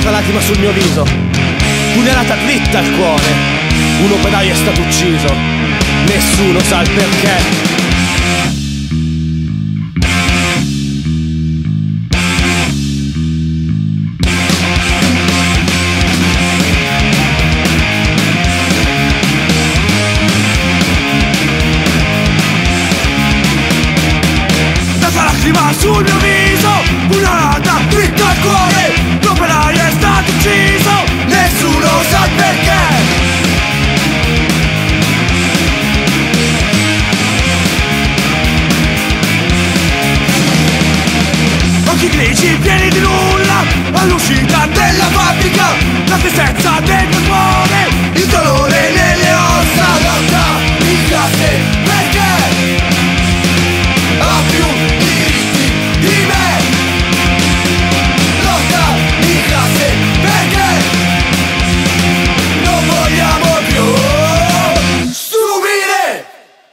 un'altra lacrima sul mio viso, pugnalata dritta al cuore. Un operaio è stato ucciso, nessuno sa il perché. Lacrima sul mio viso, pugnalata dritta al cuore. L'operaio è stato ucciso, nessuno sa il perché. Occhi grigi pieni di nulla, all'uscita della fabbrica. La tristezza dentro il cuore, il dolore nelle ossa. Lotta in classe perché ha più diritti di me. Lotta in classe perché non vogliamo più subire.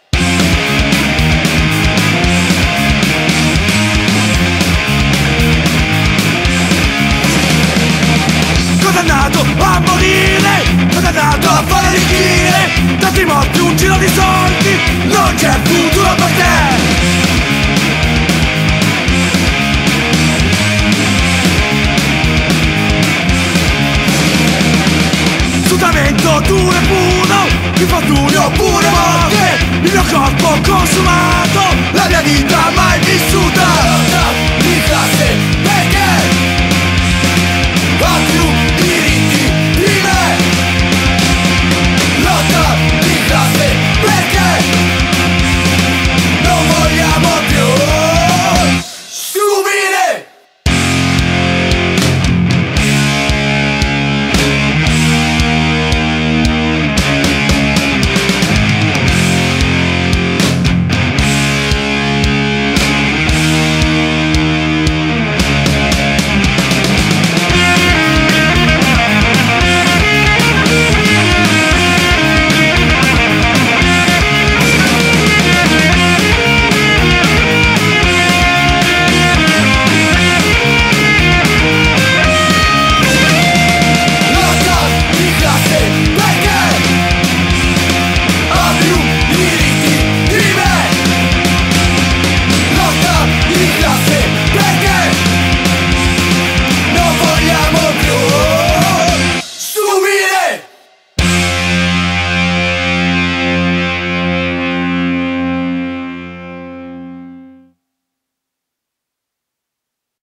Condannato a morire, condannato a fare arricchire. Tanti morti, un giro di soldi, non c'è futuro per te. Sfruttamento duro e puro, infortunio pure